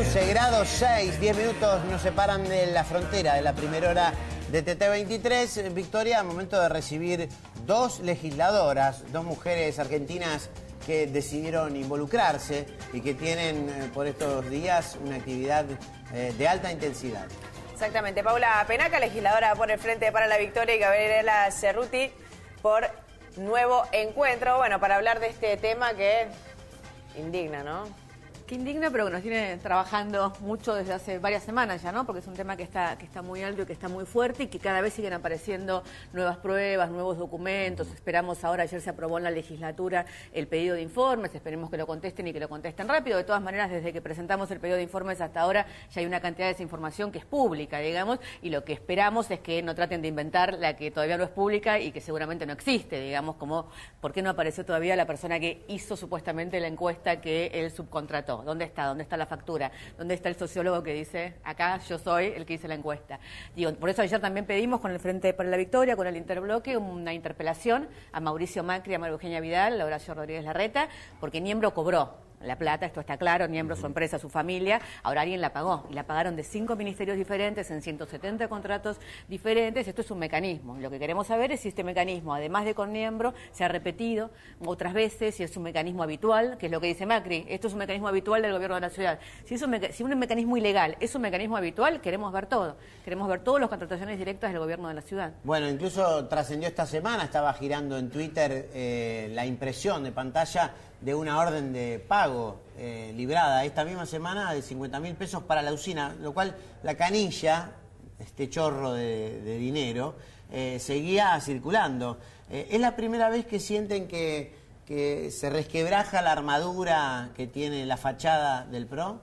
11 grados 6, 10 minutos nos separan de la frontera de la primera hora de TT23. Victoria, momento de recibir dos legisladoras, dos mujeres argentinas que decidieron involucrarse y que tienen por estos días una actividad de alta intensidad. Exactamente. Paula Penaca, legisladora por el Frente para la Victoria, y Gabriela Cerruti por Nuevo Encuentro. Bueno, para hablar de este tema que indigna, ¿no? Que indigna, pero que nos tiene trabajando mucho desde hace varias semanas ya, ¿no? Porque es un tema que está muy alto y que está muy fuerte y que cada vez siguen apareciendo nuevas pruebas, nuevos documentos. Esperamos ahora, ayer se aprobó en la legislatura el pedido de informes, esperemos que lo contesten y que lo contesten rápido. De todas maneras, desde que presentamos el pedido de informes hasta ahora ya hay una cantidad de desinformación que es pública, digamos, y lo que esperamos es que no traten de inventar la que todavía no es pública y que seguramente no existe, digamos, como ¿por qué no apareció todavía la persona que hizo supuestamente la encuesta que él subcontrató? ¿Dónde está? ¿Dónde está la factura? ¿Dónde está el sociólogo que dice, acá yo soy el que hice la encuesta? Digo, por eso ayer también pedimos con el Frente para la Victoria, con el Interbloque, una interpelación a Mauricio Macri, a María Eugenia Vidal, a Horacio Rodríguez Larreta, porque Niembro cobró la plata, esto está claro, Niembro, su empresa, su familia, ahora alguien la pagó, y la pagaron de 5 ministerios diferentes, en 170 contratos diferentes. Esto es un mecanismo, y lo que queremos saber es si este mecanismo, además de con Niembro, se ha repetido otras veces, si es un mecanismo habitual, que es lo que dice Macri, esto es un mecanismo habitual del gobierno de la ciudad. Si un mecanismo ilegal es un mecanismo habitual, queremos ver todo, queremos ver todas las contrataciones directas del gobierno de la ciudad. Bueno, incluso trascendió esta semana, estaba girando en Twitter la impresión de pantalla de una orden de pago librada esta misma semana de 50.000 pesos para la usina, lo cual la canilla, este chorro de dinero, seguía circulando. ¿Es la primera vez que sienten que se resquebraja la armadura que tiene la fachada del PRO?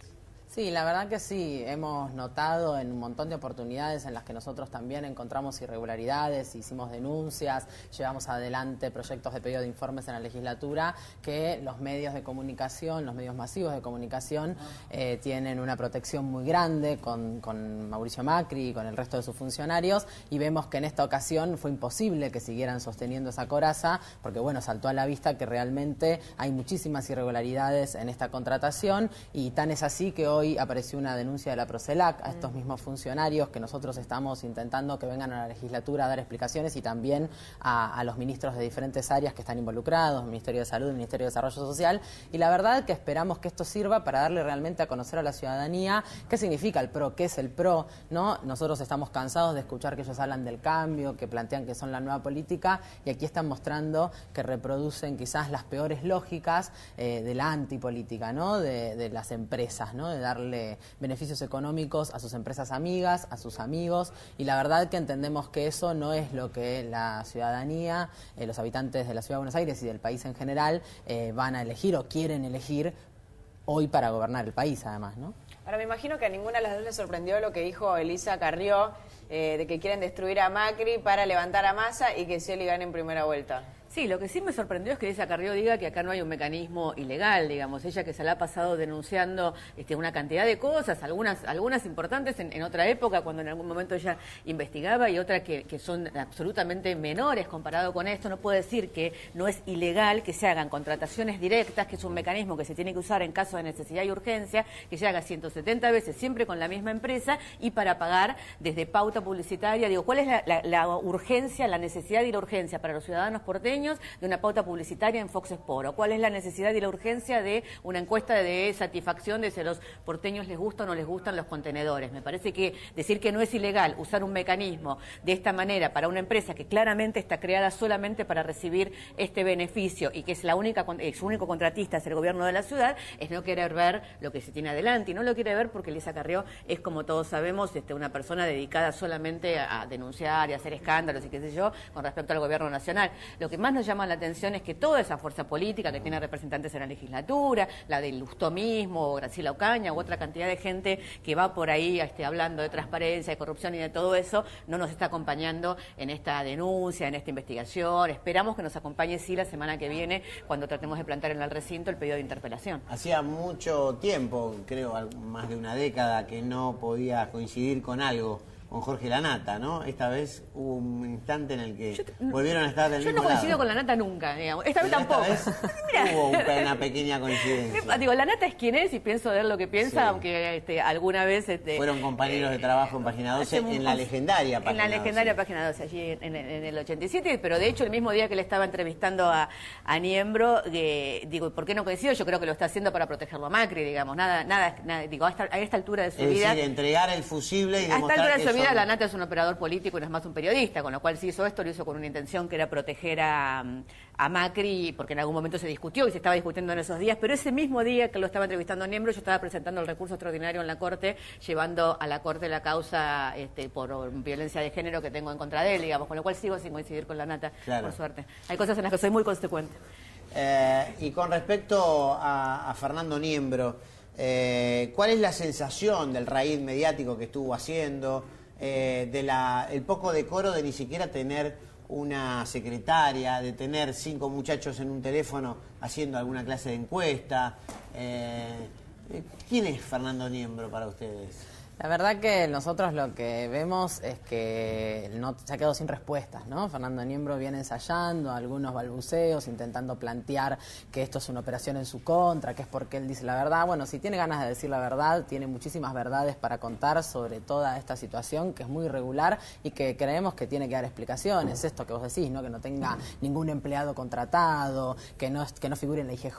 Sí, la verdad que sí, hemos notado en un montón de oportunidades en las que nosotros también encontramos irregularidades, hicimos denuncias, llevamos adelante proyectos de pedido de informes en la legislatura, que los medios de comunicación, los medios masivos de comunicación tienen una protección muy grande con Mauricio Macri y con el resto de sus funcionarios, y vemos que en esta ocasión fue imposible que siguieran sosteniendo esa coraza, porque bueno, saltó a la vista que realmente hay muchísimas irregularidades en esta contratación, y tan es así que hoy apareció una denuncia de la Procelac a estos mismos funcionarios que nosotros estamos intentando que vengan a la legislatura a dar explicaciones, y también a los ministros de diferentes áreas que están involucrados, el Ministerio de Salud, el Ministerio de Desarrollo Social, y la verdad que esperamos que esto sirva para darle realmente a conocer a la ciudadanía qué significa el PRO, qué es el PRO, ¿no? Nosotros estamos cansados de escuchar que ellos hablan del cambio, que plantean que son la nueva política, y aquí están mostrando que reproducen quizás las peores lógicas de la antipolítica, ¿no? De las empresas, ¿no? De darle beneficios económicos a sus empresas amigas, a sus amigos, y la verdad que entendemos que eso no es lo que la ciudadanía, los habitantes de la Ciudad de Buenos Aires y del país en general van a elegir o quieren elegir hoy para gobernar el país, además, ¿no? Ahora, me imagino que a ninguna de las dos les sorprendió lo que dijo Elisa Carrió, de que quieren destruir a Macri para levantar a Massa y que Scioli gane en primera vuelta. Sí, lo que sí me sorprendió es que Elisa Carrió diga que acá no hay un mecanismo ilegal, digamos. Ella que se la ha pasado denunciando una cantidad de cosas, algunas importantes en otra época, cuando en algún momento ella investigaba, y otras que son absolutamente menores comparado con esto. No puede decir que no es ilegal que se hagan contrataciones directas, que es un mecanismo que se tiene que usar en caso de necesidad y urgencia, que se haga 170 veces siempre con la misma empresa y para pagar desde pauta publicitaria. Digo, ¿cuál es la urgencia, la necesidad y la urgencia para los ciudadanos porteños de una pauta publicitaria en Fox Sport? ¿Cuál es la necesidad y la urgencia de una encuesta de satisfacción de si a los porteños les gustan o no les gustan los contenedores? Me parece que decir que no es ilegal usar un mecanismo de esta manera para una empresa que claramente está creada solamente para recibir este beneficio y que es su único contratista es el gobierno de la ciudad, es no querer ver lo que se tiene adelante, y no lo quiere ver porque Elisa Carrió es, como todos sabemos, una persona dedicada solamente a denunciar y a hacer escándalos y qué sé yo con respecto al gobierno nacional. Lo que más nos llama la atención es que toda esa fuerza política que tiene representantes en la legislatura, la del Lustó mismo, Graciela Ocaña u otra cantidad de gente que va por ahí hablando de transparencia, de corrupción y de todo eso, no nos está acompañando en esta denuncia, en esta investigación. Esperamos que nos acompañe sí la semana que viene cuando tratemos de plantear en el recinto el pedido de interpelación. Hacía mucho tiempo, creo más de una década, que no podía coincidir con algo con Jorge Lanata, ¿no? Esta vez hubo un instante en el que volvieron a estar del Yo mismo no coincido lado. con Lanata nunca, digamos. Esta vez Pero tampoco. esta vez Mirá. hubo una pequeña coincidencia. Digo, Lanata es quien es y pienso de él lo que piensa, Sí. aunque alguna vez... Fueron compañeros de trabajo en Página 12, en la legendaria Página 12. En la legendaria Página 12, allí en el 87, pero de hecho el mismo día que le estaba entrevistando a Niembro, digo, ¿por qué no coincido? Yo creo que lo está haciendo para protegerlo a Macri, digamos, nada digo, a esta altura de su Es vida... decir, entregar el fusible y A esta demostrar altura de que su vida, son- Lanata es un operador político y no es más un periodista, con lo cual si hizo esto, lo hizo con una intención que era proteger a Macri, porque en algún momento se discutió y se estaba discutiendo en esos días, pero ese mismo día que lo estaba entrevistando a Niembro, yo estaba presentando el recurso extraordinario en la Corte, llevando a la Corte la causa por violencia de género que tengo en contra de él, digamos, con lo cual sigo sin coincidir con Lanata, Claro. por suerte. Hay cosas en las que soy muy consecuente. Y con respecto a Fernando Niembro, ¿cuál es la sensación del raíz mediático que estuvo haciendo, el poco decoro de ni siquiera tener una secretaria, de tener 5 muchachos en un teléfono haciendo alguna clase de encuesta? ¿Quién es Fernando Niembro para ustedes? La verdad que nosotros lo que vemos es que no se ha quedado sin respuestas, ¿no? Fernando Niembro viene ensayando algunos balbuceos, intentando plantear que esto es una operación en su contra, que es porque él dice la verdad. Bueno, si tiene ganas de decir la verdad, tiene muchísimas verdades para contar sobre toda esta situación, que es muy irregular y que creemos que tiene que dar explicaciones. Esto que vos decís, ¿no? Que no tenga ningún empleado contratado, que no figure en la IGJ,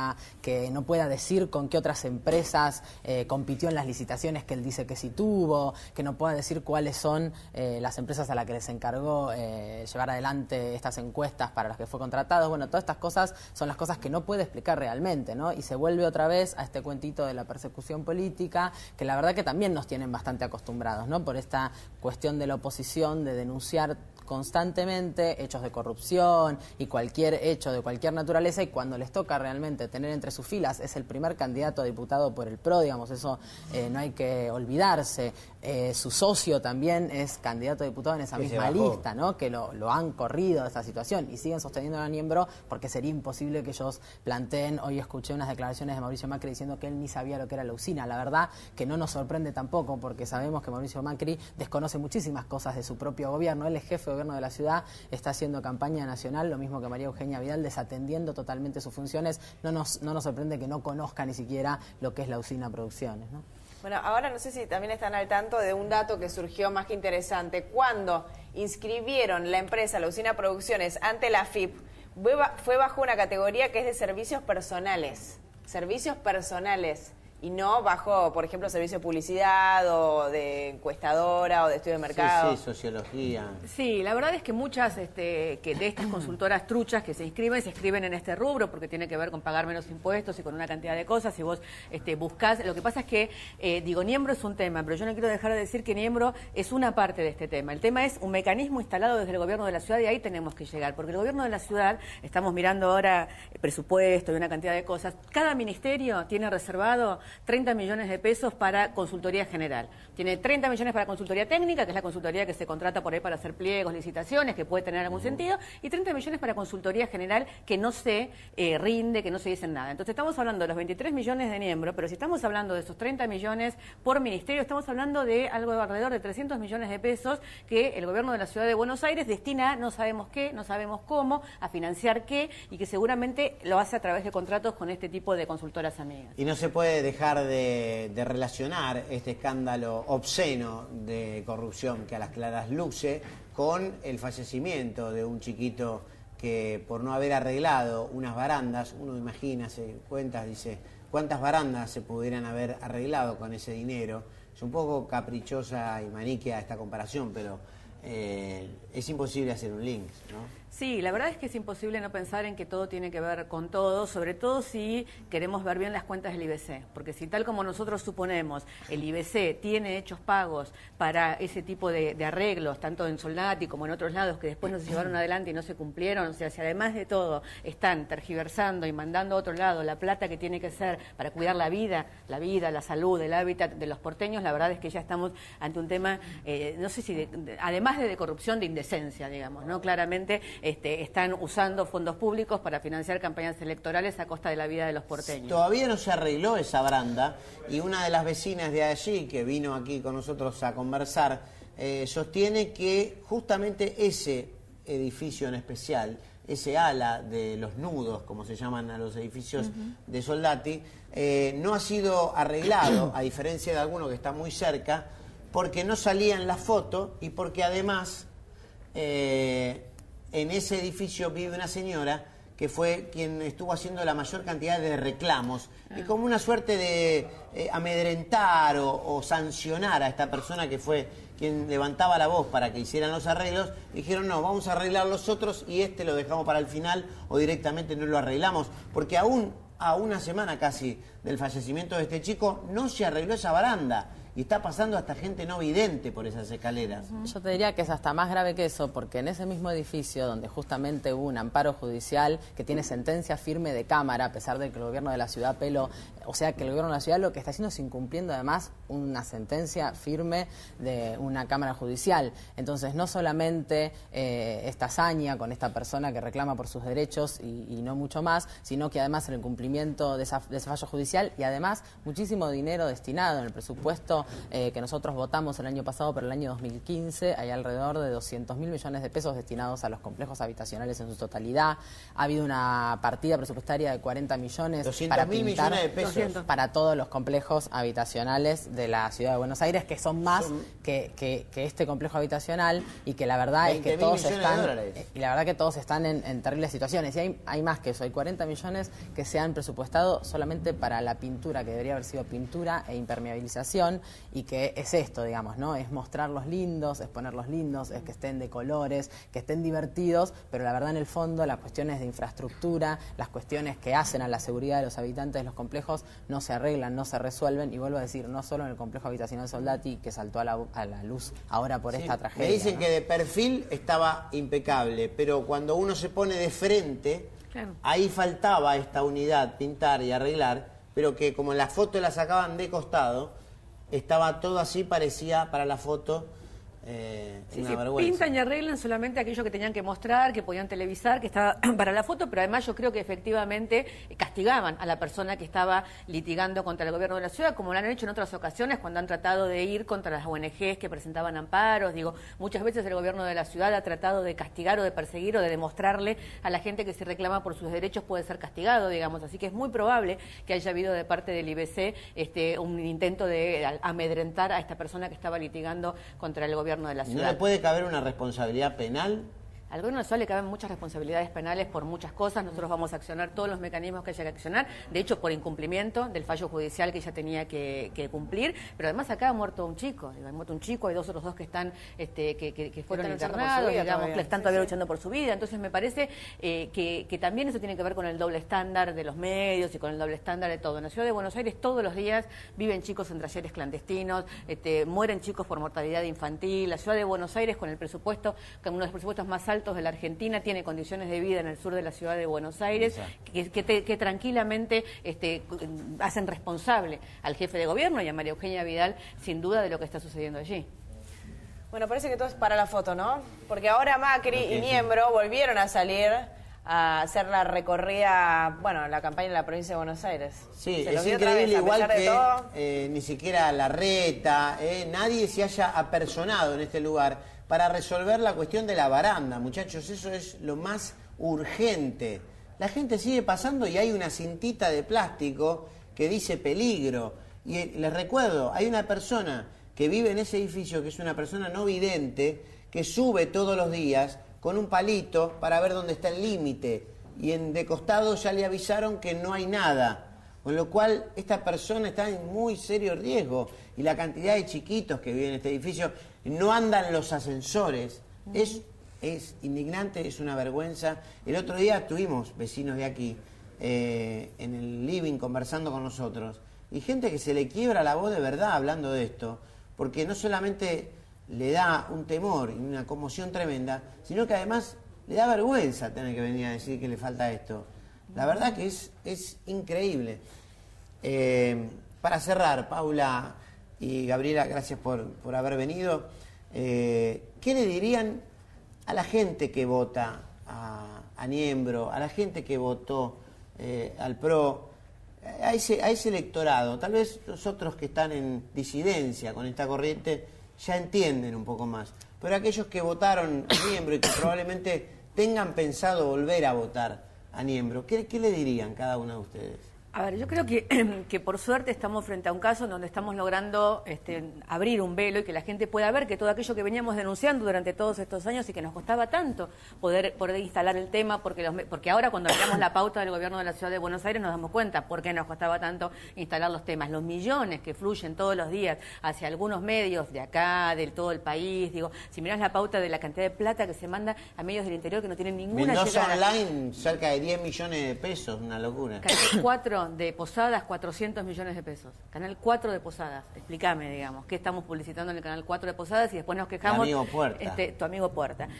que no pueda decir con qué otras empresas compitió en las licitaciones que él dice que sí tuvo, que no pueda decir cuáles son las empresas a las que les encargó llevar adelante estas encuestas para las que fue contratado. Bueno, todas estas cosas son las cosas que no puede explicar realmente, ¿no? Y se vuelve otra vez a este cuentito de la persecución política, que la verdad que también nos tienen bastante acostumbrados, ¿no? Por esta cuestión de la oposición, de denunciar constantemente hechos de corrupción y cualquier hecho de cualquier naturaleza, y cuando les toca realmente tener entre sus filas, es el primer candidato a diputado por el PRO, digamos, eso no hay que olvidarse. Su socio también es candidato a diputado en esa Que se misma bajó. lista, ¿no? Que lo han corrido de esta situación y siguen sosteniendo a Niembro, porque sería imposible que ellos planteen. Hoy escuché unas declaraciones de Mauricio Macri diciendo que él ni sabía lo que era la usina. La verdad que no nos sorprende tampoco, porque sabemos que Mauricio Macri desconoce muchísimas cosas de su propio gobierno. Él es jefe de gobierno de la ciudad, está haciendo campaña nacional, lo mismo que María Eugenia Vidal, desatendiendo totalmente sus funciones. No nos sorprende que no conozca ni siquiera lo que es la usina Producciones, ¿no? Bueno, ahora no sé si también están al tanto de un dato que surgió más que interesante. Cuando inscribieron la empresa, la usina Producciones, ante la AFIP, fue bajo una categoría que es de servicios personales. Servicios personales. Y no bajo, por ejemplo, servicio de publicidad o de encuestadora o de estudio de mercado. Sí, sí, sociología. Sí, la verdad es que muchas que de estas consultoras truchas que se inscriben en este rubro porque tiene que ver con pagar menos impuestos y con una cantidad de cosas. Si vos buscás, lo que pasa es que, Niembro es un tema, pero yo no quiero dejar de decir que Niembro es una parte de este tema. El tema es un mecanismo instalado desde el gobierno de la ciudad y ahí tenemos que llegar, porque el gobierno de la ciudad, estamos mirando ahora el presupuesto y una cantidad de cosas, cada ministerio tiene reservado 30 millones de pesos para consultoría general. Tiene 30 millones para consultoría técnica, que es la consultoría que se contrata por ahí para hacer pliegos, licitaciones, que puede tener algún sentido, y 30 millones para consultoría general que no se rinde, que no se dice nada. Entonces estamos hablando de los 23 millones de Niembro, pero si estamos hablando de esos 30 millones por ministerio, estamos hablando de algo de alrededor de 300 millones de pesos que el gobierno de la Ciudad de Buenos Aires destina, no sabemos qué, no sabemos cómo, a financiar qué, y que seguramente lo hace a través de contratos con este tipo de consultoras amigas. Y no se puede dejar de relacionar este escándalo obsceno de corrupción que a las claras luce con el fallecimiento de un chiquito que por no haber arreglado unas barandas, uno imagina, se cuenta, dice, ¿cuántas barandas se pudieran haber arreglado con ese dinero? Es un poco caprichosa y maniquea esta comparación, pero es imposible hacer un link, ¿no? Sí, la verdad es que es imposible no pensar en que todo tiene que ver con todo, sobre todo si queremos ver bien las cuentas del IBC, porque si tal como nosotros suponemos, el IBC tiene hechos pagos para ese tipo de arreglos, tanto en Soldati como en otros lados, que después no se llevaron adelante y no se cumplieron, o sea, si además de todo están tergiversando y mandando a otro lado la plata que tiene que ser para cuidar la vida, la salud, el hábitat de los porteños, la verdad es que ya estamos ante un tema, no sé si, además de corrupción, de indecencia, digamos, ¿no? Claramente están usando fondos públicos para financiar campañas electorales a costa de la vida de los porteños. Todavía no se arregló esa baranda y una de las vecinas de allí que vino aquí con nosotros a conversar sostiene que justamente ese edificio en especial, ese ala de los nudos, como se llaman a los edificios de Soldati, no ha sido arreglado, a diferencia de alguno que está muy cerca, porque no salía en la foto y porque además en ese edificio vive una señora que fue quien estuvo haciendo la mayor cantidad de reclamos, y como una suerte de amedrentar o sancionar a esta persona que fue quien levantaba la voz para que hicieran los arreglos, dijeron no, vamos a arreglar los otros y este lo dejamos para el final o directamente no lo arreglamos, porque aún a una semana casi del fallecimiento de este chico no se arregló esa baranda. Y está pasando hasta gente no vidente por esas escaleras. Yo te diría que es hasta más grave que eso, porque en ese mismo edificio, donde justamente hubo un amparo judicial que tiene sentencia firme de Cámara, a pesar de que el gobierno de la ciudad o sea que el gobierno de la ciudad lo que está haciendo es incumpliendo además una sentencia firme de una Cámara judicial. Entonces, no solamente esta hazaña con esta persona que reclama por sus derechos y no mucho más, sino que además el incumplimiento de ese fallo judicial y además muchísimo dinero destinado en el presupuesto que nosotros votamos el año pasado, pero el año 2015 hay alrededor de 200.000 millones de pesos destinados a los complejos habitacionales en su totalidad. Ha habido una partida presupuestaria de 40 millones para pintar millones de pesos para todos los complejos habitacionales de la ciudad de Buenos Aires, que son más que este complejo habitacional, y que la verdad es que todos están en terribles situaciones. Y hay más que eso, hay 40 millones que se han presupuestado solamente para la pintura, que debería haber sido pintura e impermeabilización, y que es esto, digamos, ¿no? Es mostrarlos lindos, es ponerlos lindos, es que estén de colores, que estén divertidos, pero la verdad en el fondo las cuestiones de infraestructura, las cuestiones que hacen a la seguridad de los habitantes de los complejos no se arreglan, no se resuelven, y vuelvo a decir, no solo en el complejo habitacional Soldati, que saltó a la luz ahora por esta tragedia. Me dicen, ¿no?, que de perfil estaba impecable, pero cuando uno se pone de frente, claro, ahí faltaba esta unidad, pintar y arreglar, pero que como la foto la sacaban de costado, estaba todo así, parecía para la foto una vergüenza. Pintan y arreglan solamente aquello que tenían que mostrar, que podían televisar, que estaba para la foto, pero además yo creo que efectivamente castigaban a la persona que estaba litigando contra el gobierno de la ciudad, como lo han hecho en otras ocasiones cuando han tratado de ir contra las ONGs que presentaban amparos. Digo, muchas veces el gobierno de la ciudad ha tratado de castigar o de perseguir o de demostrarle a la gente que si reclama por sus derechos puede ser castigado, digamos. Así que es muy probable que haya habido de parte del IBC un intento de amedrentar a esta persona que estaba litigando contra el gobierno de la ciudad. ¿No le puede caber una responsabilidad penal? Al gobierno nacional le caben muchas responsabilidades penales por muchas cosas. Nosotros vamos a accionar todos los mecanismos que haya que accionar, de hecho por incumplimiento del fallo judicial que ya tenía que cumplir, pero además acá ha muerto un chico, ha muerto un chico, hay otros dos que están que fueron internados, digamos, que están todavía luchando por su vida. Entonces me parece que también eso tiene que ver con el doble estándar de los medios y con el doble estándar de todo. En la ciudad de Buenos Aires todos los días viven chicos en talleres clandestinos, mueren chicos por mortalidad infantil. La ciudad de Buenos Aires, con el presupuesto, con uno de los presupuestos más altos de la Argentina, tiene condiciones de vida en el sur de la ciudad de Buenos Aires que tranquilamente hacen responsable al jefe de gobierno y a María Eugenia Vidal, sin duda, de lo que está sucediendo allí. Bueno, parece que todo es para la foto, ¿no? Porque ahora Macri y Niembro volvieron a salir a hacer la recorrida, bueno, la campaña en la provincia de Buenos Aires. Sí, es increíble, igual que ni siquiera Larreta, nadie se haya apersonado en este lugar para resolver la cuestión de la baranda, muchachos. Eso es lo más urgente. La gente sigue pasando y hay una cintita de plástico que dice peligro. Y les recuerdo, hay una persona que vive en ese edificio, que es una persona no vidente, que sube todos los días con un palito para ver dónde está el límite. Y de costado ya le avisaron que no hay nada. Con lo cual, esta persona está en muy serio riesgo. Y la cantidad de chiquitos que viven en este edificio, no andan los ascensores. Es indignante, es una vergüenza. El otro día tuvimos vecinos de aquí, en el living, conversando con nosotros. Y gente que se le quiebra la voz de verdad hablando de esto. Porque no solamente le da un temor y una conmoción tremenda, sino que además le da vergüenza tener que venir a decir que le falta esto. La verdad que es increíble. Para cerrar, Paula y Gabriela, gracias por haber venido. ¿Qué le dirían a la gente que vota a Niembro, a la gente que votó al PRO, a ese electorado? Tal vez los otros que están en disidencia con esta corriente ya entienden un poco más. Pero aquellos que votaron a Niembro y que probablemente tengan pensado volver a votar a Niembro, ¿qué le dirían cada uno de ustedes? A ver, yo creo que por suerte estamos frente a un caso en donde estamos logrando abrir un velo y que la gente pueda ver que todo aquello que veníamos denunciando durante todos estos años y que nos costaba tanto poder instalar el tema, porque ahora cuando miramos la pauta del gobierno de la Ciudad de Buenos Aires nos damos cuenta por qué nos costaba tanto instalar los temas. Los millones que fluyen todos los días hacia algunos medios de acá, de todo el país, digo, si mirás la pauta de la cantidad de plata que se manda a medios del interior que no tienen ninguna Mendoza llegada. Online, cerca de 10 millones de pesos, una locura. Canal 4 de Posadas, 400 millones de pesos. Canal 4 de Posadas. Explícame, digamos, qué estamos publicitando en el Canal 4 de Posadas y después nos quejamos. Tu amigo Puerta. Tu amigo Puerta.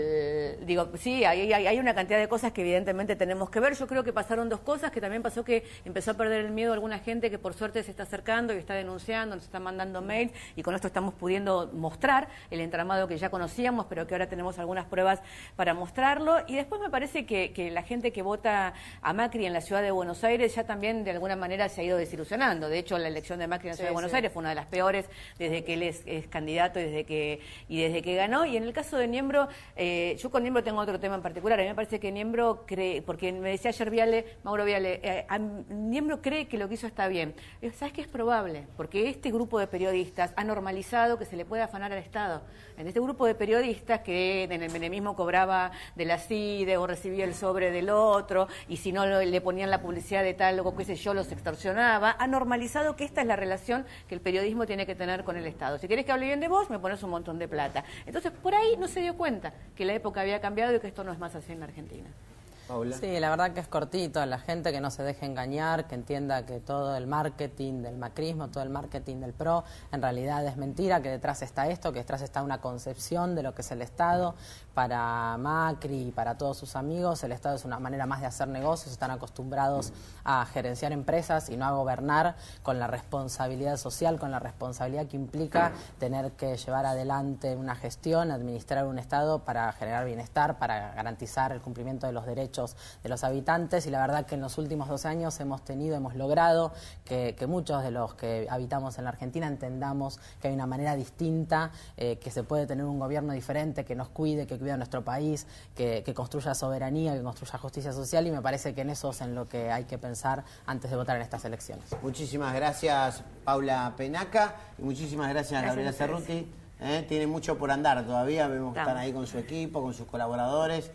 Digo, sí, hay una cantidad de cosas que evidentemente tenemos que ver. Yo creo que pasaron dos cosas, que también pasó que empezó a perder el miedo a alguna gente que por suerte se está acercando y está denunciando, nos está mandando mails y con esto estamos pudiendo mostrar el entramado que ya conocíamos, pero que ahora tenemos algunas pruebas para mostrarlo. Y después me parece que la gente que vota a Macri en la Ciudad de Buenos Aires ya también de alguna manera se ha ido desilusionando. De hecho, la elección de Macri en la Ciudad de Buenos Aires fue una de las peores desde que él es candidato y desde que ganó. Y en el caso de Niembro, yo con Niembro tengo otro tema en particular. A mí me parece que Niembro cree, porque me decía ayer Mauro Viale, Niembro cree que lo que hizo está bien. ¿Sabes qué? Es probable, porque este grupo de periodistas ha normalizado que se le puede afanar al Estado. En este grupo de periodistas que en el menemismo cobraba de la CIDE o recibía el sobre del otro, y si no le ponían la publicidad de tal o qué sé yo, los extorsionaba, ha normalizado que esta es la relación que el periodismo tiene que tener con el Estado. Si querés que hable bien de vos, me pones un montón de plata. Entonces, por ahí no se dio cuenta que la época había cambiado y que esto no es más así en la Argentina. Paula. Sí, la verdad que es cortito. La gente que no se deje engañar, que entienda que todo el marketing del macrismo, todo el marketing del PRO, en realidad es mentira, que detrás está esto, que detrás está una concepción de lo que es el Estado. Para Macri y para todos sus amigos, el Estado es una manera más de hacer negocios, están acostumbrados a gerenciar empresas y no a gobernar con la responsabilidad social, con la responsabilidad que implica tener que llevar adelante una gestión, administrar un Estado para generar bienestar, para garantizar el cumplimiento de los derechos de los habitantes. Y la verdad que en los últimos 2 años hemos logrado que muchos de los que habitamos en la Argentina entendamos que hay una manera distinta, que se puede tener un gobierno diferente, que nos cuide, que cuida a nuestro país, que construya soberanía, que construya justicia social, y me parece que en eso es en lo que hay que pensar antes de votar en estas elecciones. Muchísimas gracias, Paula Penaca, y muchísimas gracias, Gabriela Cerruti. Tiene mucho por andar todavía, vemos que están ahí con su equipo, con sus colaboradores.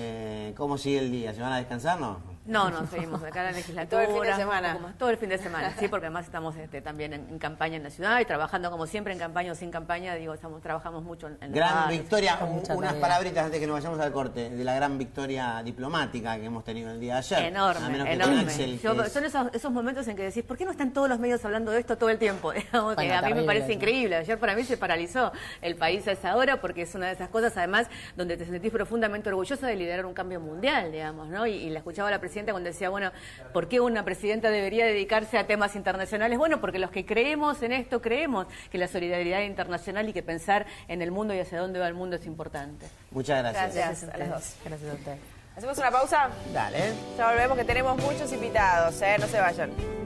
¿Cómo sigue el día? ¿Se van a descansar, no? No, seguimos acá en la legislatura. Todo el fin de semana. Todo el fin de semana, sí, porque además estamos también en campaña en la ciudad y trabajando como siempre en campaña o sin campaña, digo, trabajamos mucho en los Gran barrios. victoria, mucha unas tarea. palabritas antes que nos vayamos al corte, de la gran victoria diplomática que hemos tenido el día de ayer. A Enorme, menos que enorme. con Axel, que es- Son esos momentos en que decís, ¿por qué no están todos los medios hablando de esto todo el tiempo? Digamos, que Bueno, a mí me terrible, parece ¿no? increíble. Ayer para mí se paralizó el país a esa hora porque es una de esas cosas, además, donde te sentís profundamente orgullosa de liderar un cambio mundial, digamos, ¿no? Y la escuchaba a la presidenta cuando decía, bueno, ¿por qué una presidenta debería dedicarse a temas internacionales? Bueno, porque los que creemos en esto, creemos que la solidaridad internacional y que pensar en el mundo y hacia dónde va el mundo es importante. Muchas gracias. Gracias a las dos. Gracias a ustedes. ¿Hacemos una pausa? Dale. Ya volvemos, que tenemos muchos invitados, no se vayan.